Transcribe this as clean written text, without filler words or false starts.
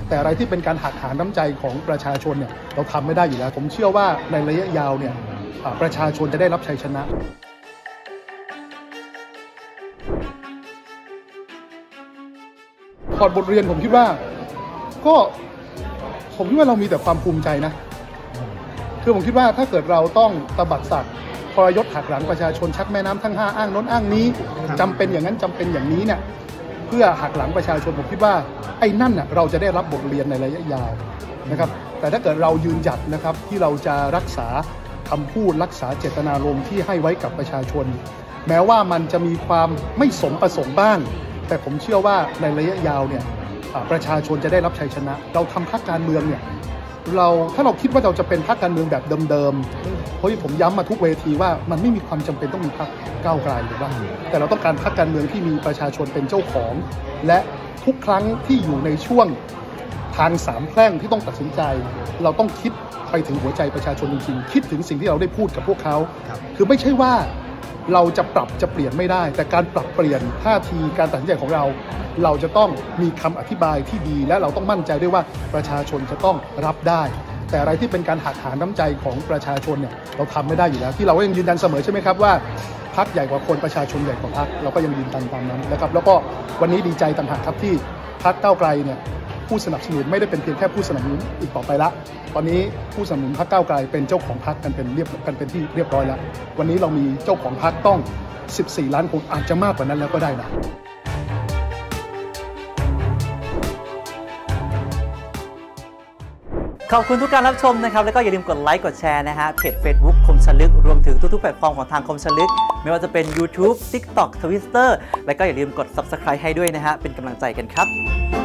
แต่อะไรที่เป็นการหักหาน้ำใจของประชาชนเนี่ยเราทำไม่ได้อยู่แล้วผมเชื่อว่าในระยะยาวเนี่ยประชาชนจะได้รับชัยชนะถอดบทเรียนผมคิดว่าเรามีแต่ความภูมิใจนะคือผมคิดว่าถ้าเกิดเราต้องตบัดสัตว์ทรยศหักหลังประชาชนชักแม่น้ำทั้ง5อ้างโน้นอ้างนี้จำเป็นอย่างนั้นจำเป็นอย่างนี้เนี่ยเพื่อหักหลังประชาชนผมคิดว่าไอ้นั่นน่ะเราจะได้รับบทเรียนในระยะยาวนะครับแต่ถ้าเกิดเรายืนหยัดนะครับที่เราจะรักษาคำพูดรักษาเจตนารมณ์ที่ให้ไว้กับประชาชนแม้ว่ามันจะมีความไม่สมประสงค์บ้างแต่ผมเชื่อว่าในระยะยาวเนี่ยประชาชนจะได้รับชัยชนะเราทำพรรคการเมืองเนี่ยถ้าเราคิดว่าเราจะเป็นพรรคการเมืองแบบเดิมๆเพราะผมย้ำมาทุกเวทีว่ามันไม่มีความจำเป็นต้องมีพรรคก้าวไกลหรือว่าแต่เราต้องการพรรคการเมืองที่มีประชาชนเป็นเจ้าของและทุกครั้งที่อยู่ในช่วงทางสามแพร่งที่ต้องตัดสินใจเราต้องคิดไปถึงหัวใจประชาชนจริงๆคิดถึงสิ่งที่เราได้พูดกับพวกเขาคือไม่ใช่ว่าเราจะปรับจะเปลี่ยนไม่ได้แต่การปรับเปลี่ยนท่าทีการตัดสินใจของเราจะต้องมีคำอธิบายที่ดีและเราต้องมั่นใจด้วยว่าประชาชนจะต้องรับได้แต่อะไรที่เป็นการหักหาน้ำใจของประชาชนเนี่ยเราทำไม่ได้อยู่แล้วที่เราก็ยังยืนยันเสมอใช่ไหมครับว่าพรรคใหญ่กว่าคนประชาชนใหญ่กว่าพรรคเราก็ยังยืนยันตามนั้นนะครับแล้วก็วันนี้ดีใจต่างหากครับที่พรรคก้าวไกลเนี่ยผู้สนับสนุนไม่ได้เป็นเพียงแค่ผู้สนับสนุนอีกต่อไปละตอนนี้ผู้สนับสนุนพรรคก้าวไกลเป็นเจ้าของพรรคกันเป็นที่เรียบร้อยแล้ววันนี้เรามีเจ้าของพรรคต้อง14 ล้านคนอาจจะมากกว่านั้นแล้วก็ได้นะขอบคุณทุกการรับชมนะครับแล้วก็อย่าลืมกดไลค์กดแชร์นะฮะเพจ Facebook คมชลึกรวมถึงทุกๆแพลตฟอร์มของทางคมชลึกไม่ว่าจะเป็น YouTube TikTok Twitter แล้วก็อย่าลืมกด Subscribe ให้ด้วยนะฮะเป็นกำลังใจกันครับ